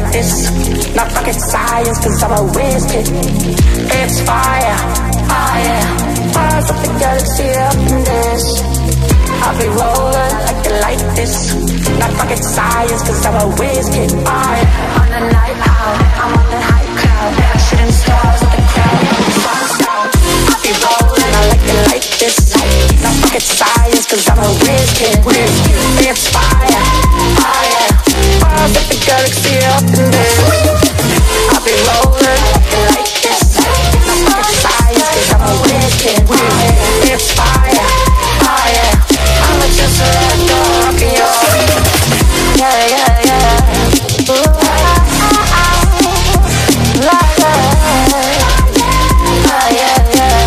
this. Not rocket science, cause I'm a Wizkid. It's fire, oh yeah. Fires up the galaxy up in this. I'll be rolling like it like this. Not rocket science, cause I'm a Wizkid, oh yeah. On the night out, I'm on the high cloud. Shooting stars with the crowd, I'll be rolling, I like this. Not rocket science, cause I'm a Wizkid. It's fire, oh yeah. Fires up the galaxy up in this. I'll be rolling like this. Not rocket science, cause I'm a Wizkid. It's fire, oh yeah. I'ma just let go, rockin' your yeah, yeah, yeah. Ooh, like that. Oh yeah, yeah.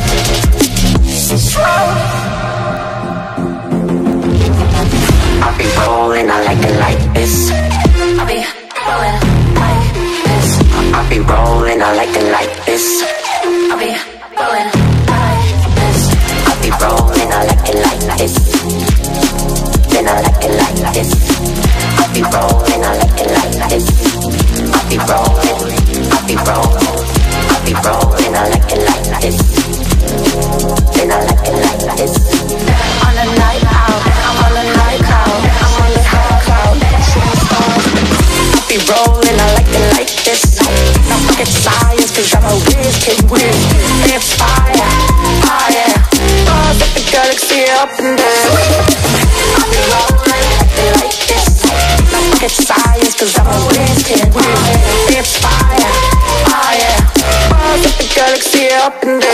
I'll be rolling, I like it like this. I'll be rolling like this. I'll be rolling, I like it like this. I'll be rolling like this. I'll be rolling, I like it like this. Then I like it like this. I'll be rolling, I like it like this. I'll be rolling, I'll be rolling, I'll be rolling, I like it like this. Then I like it like this. On the night out, I'm on the night cloud. I'm on the high cloud, shooting stars. I'll be rolling, I like it like this. Not rocket science, cause I'm a Wizkid. It's fire, oh yeah. Stars up the galaxy up in there. I'll be rolling like this. Not rocket science, cause I'm a Wizkid. It's fire, oh yeah. Stars up the galaxy up in there.